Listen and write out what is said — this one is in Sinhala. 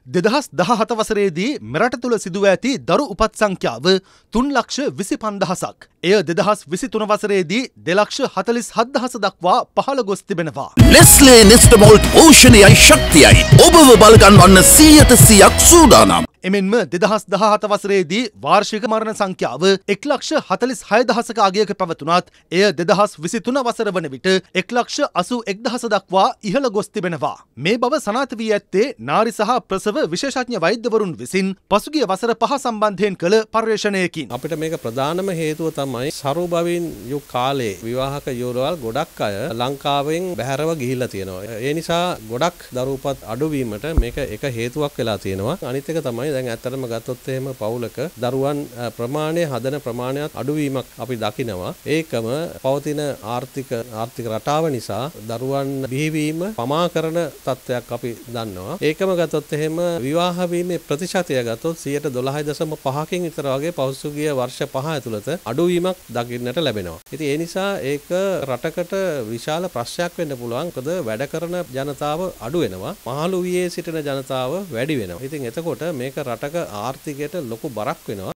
2017 වසරේදී මෙරට තුළ සිදුව ඇති දරු උපත් සංඛ්‍යාව 3,25,000ක්. එය 2023 වසරේදී 2,47,000 දක්වා පහළ ගොස් තිබෙනවා. Nestle Nestamalt පෝෂණයයි ශක්තියයි ඔබව බලගන්වන්න 100%ක් සූදානම්. එමෙන්ම 2017 වසරේදී වාර්ෂික මරණ සංඛ්‍යාව 1,46,000ක අගයක පැවතුනත් එය 2023 වසර වන විට 1,81,000 දක්වා ඉහළ ගොස් තිබෙනවා. මේ බව සනාථ වී ඇත්තේ නාරි සහ ප්‍රසව විශේෂඥ වෛද්‍යවරුන් විසින් පසුගිය වසර 5 සම්බන්ධයෙන් කළ පර්යේෂණයකින්. අපිට මේක ප්‍රධානම හේතුව තමයි සරු බවින් යුග කාලේ විවාහක යෝරවල් ගොඩක් අය ලංකාවෙන් බැහැරව ගිහිල්ලා තියෙනවා. ඒ නිසා ගොඩක් දරුපත් අඩුවීමට මේක එක හේතුවක් වෙලා තියෙනවා. අනිත් එක තමයි දැන් ඇත්තටම ගත්තොත් එහෙම පවුලක දරුවන් ප්‍රමාණය හදන ප්‍රමාණයත් අඩුවීමක් අපි දකිනවා. ඒකම පවතින ආර්ථික රටාව නිසා දරුවන් බිහිවීම පමා කරන තත්ත්වයක් අපි දන්නවා. ඒකම ගත්තොත් එහෙම විවාහ වීමේ ප්‍රතිශතය ගත්තොත් 12.5කින් විතර වගේ පසුගිය වර්ෂ 5 ඇතුළත අඩුවීමක් දකින්නට ලැබෙනවා. ඉතින් ඒ නිසා ඒක රටකට විශාල ප්‍රශ්නයක් වෙන්න පුළුවන්. මොකද වැඩ කරන ජනතාව අඩු වෙනවා. මහලු වියේ සිටින ජනතාව වැඩි වෙනවා. ඉතින් එතකොට මේක රටක ආර්ථිකයට ලොකු බරක් වෙනවා.